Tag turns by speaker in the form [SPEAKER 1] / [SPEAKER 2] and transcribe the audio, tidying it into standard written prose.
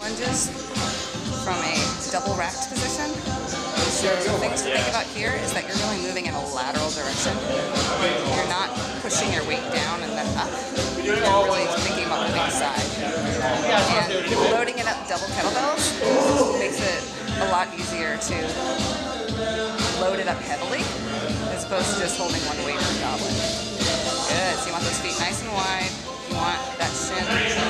[SPEAKER 1] lunges from a double racked position. So the things to think about here is that you're really moving in a lateral direction. You're not pushing your weight down and then up. You're really thinking about moving aside. And loading it up double kettlebells makes it a lot easier to load it up heavily as opposed to just holding one weight in a goblet. Good. So you want those feet nice and wide. You want that shin